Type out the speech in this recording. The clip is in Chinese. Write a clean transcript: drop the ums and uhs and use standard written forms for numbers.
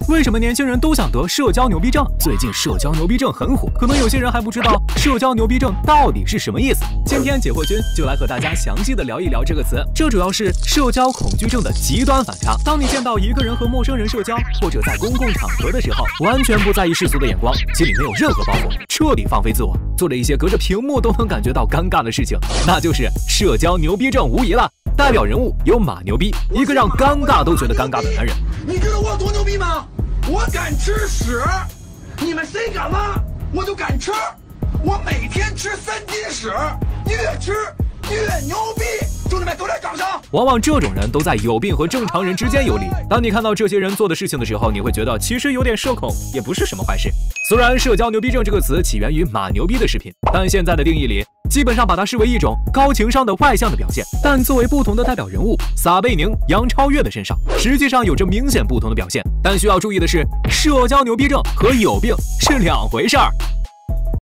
为什么年轻人都想得社交牛逼症？最近社交牛逼症很火，可能有些人还不知道社交牛逼症到底是什么意思。今天解惑君就来和大家详细的聊一聊这个词。这主要是社交恐惧症的极端反差。当你见到一个人和陌生人社交，或者在公共场合的时候，完全不在意世俗的眼光，心里没有任何包袱，彻底放飞自我，做了一些隔着屏幕都能感觉到尴尬的事情，那就是社交牛逼症无疑了。代表人物有马牛逼，一个让尴尬都觉得尴尬的男人。 你知道我有多牛逼吗？我敢吃屎，你们谁敢吗？我就敢吃，我每天吃3斤屎，越吃越牛逼。兄弟们，给我点掌声！ 往往这种人都在有病和正常人之间游离。当你看到这些人做的事情的时候，你会觉得其实有点社恐也不是什么坏事。虽然社交牛逼症这个词起源于马牛逼的视频，但现在的定义里基本上把它视为一种高情商的外向的表现。但作为不同的代表人物，撒贝宁、杨超越的身上实际上有着明显不同的表现。但需要注意的是，社交牛逼症和有病是两回事儿。